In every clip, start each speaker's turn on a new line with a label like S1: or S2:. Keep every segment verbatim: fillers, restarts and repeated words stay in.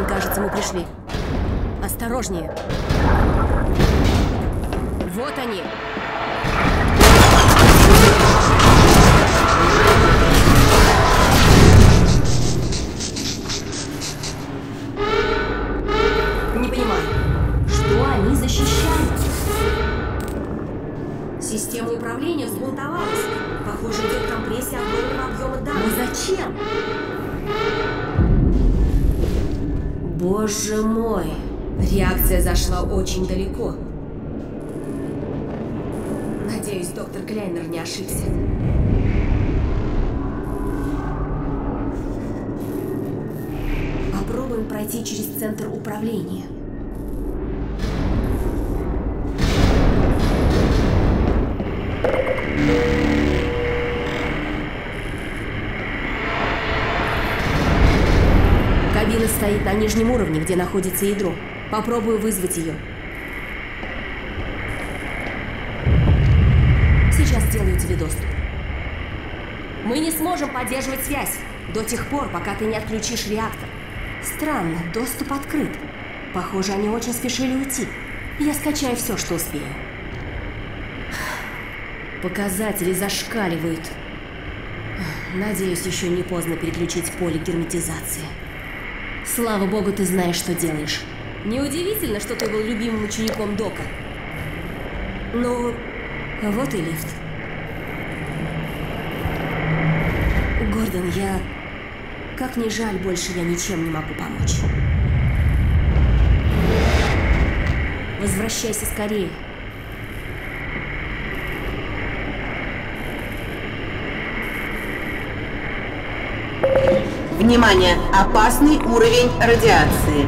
S1: Кажется, мы пришли. Осторожнее. Вот они. Не понимаю, что они защищают? Система управления взбунтовалась. Похоже, идет компрессия огромного объема данных. Но зачем? Боже мой. Реакция зашла очень далеко. Надеюсь, доктор Кляйнер не ошибся. Попробуем пройти через центр управления. Кабина стоит на нижнем уровне, где находится ядро. Попробую вызвать ее. Сейчас сделаю тебе доступ. Мы не сможем поддерживать связь до тех пор, пока ты не отключишь реактор. Странно, доступ открыт. Похоже, они очень спешили уйти. Я скачаю все, что успею. Показатели зашкаливают. Надеюсь, еще не поздно переключить поле герметизации. Слава богу, ты знаешь, что делаешь. Неудивительно, что ты был любимым учеником Дока. Ну, вот и лифт. Гордон, я... Как ни жаль, больше я ничем не могу помочь. Возвращайся скорее.
S2: Внимание! Опасный уровень радиации.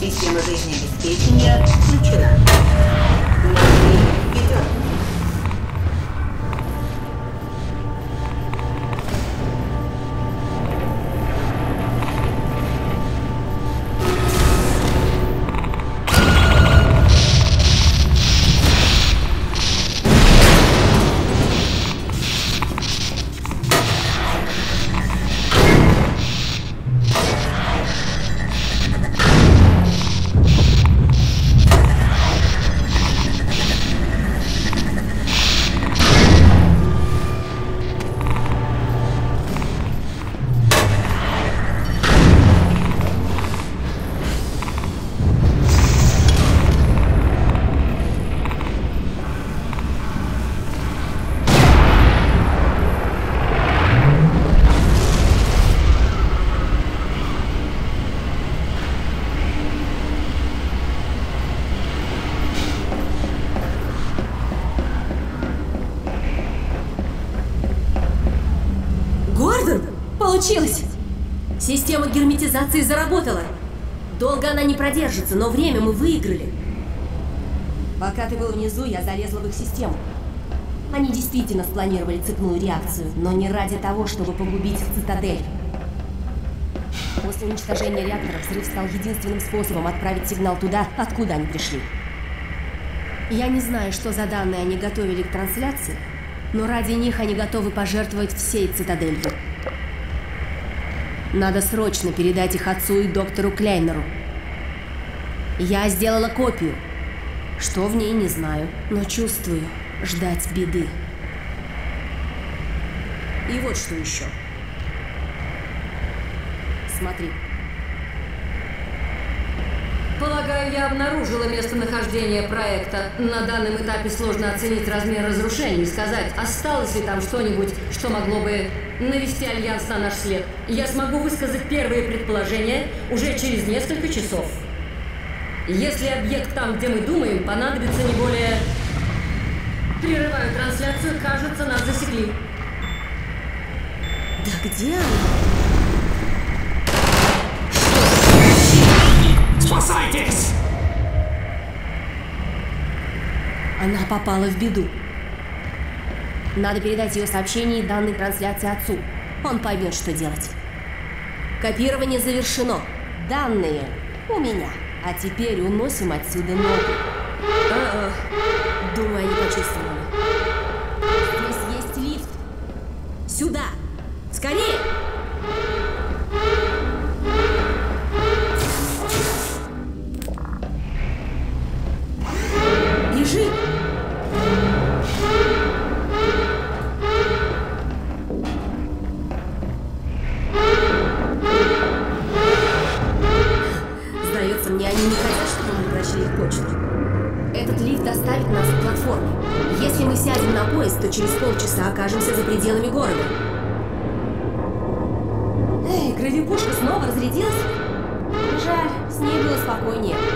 S2: Система жизнеобеспечения включена. Модуль введен.
S1: Получилось! Система герметизации заработала. Долго она не продержится, но время мы выиграли. Пока ты был внизу, я залезла в их систему. Они действительно спланировали цепную реакцию, но не ради того, чтобы погубить цитадель. После уничтожения реактора взрыв стал единственным способом отправить сигнал туда, откуда они пришли. Я не знаю, что за данные они готовили к трансляции, но ради них они готовы пожертвовать всей цитаделью. Надо срочно передать их отцу и доктору Клейнеру. Я сделала копию. Что в ней, не знаю, но чувствую ждать беды. И вот что еще. Смотри.
S3: Полагаю, я обнаружила местонахождение проекта. На данном этапе сложно оценить размер разрушений и сказать, осталось ли там что-нибудь, что могло бы навести Альянс на наш след. Я смогу высказать первые предположения уже через несколько часов. Если объект там, где мы думаем, понадобится не более... Прерываю трансляцию, кажется, нас засекли.
S1: Да где она?
S4: Спасайтесь!
S1: Она попала в беду. Надо передать ее сообщение и данные трансляции отцу. Он поймет, что делать. Копирование завершено. Данные у меня. А теперь уносим отсюда ноги. А-а. Думаю, они почувствовали. Здесь есть лифт. Сюда! Скорее! Бежи! Сдается мне, они не хотят, чтобы мы прочли их почту. Этот лифт доставит нас к платформе. Если мы сядем на поезд, то через полчаса окажемся за пределами города. Эй, гравипушка снова разрядилась? Жаль, с ней было спокойнее.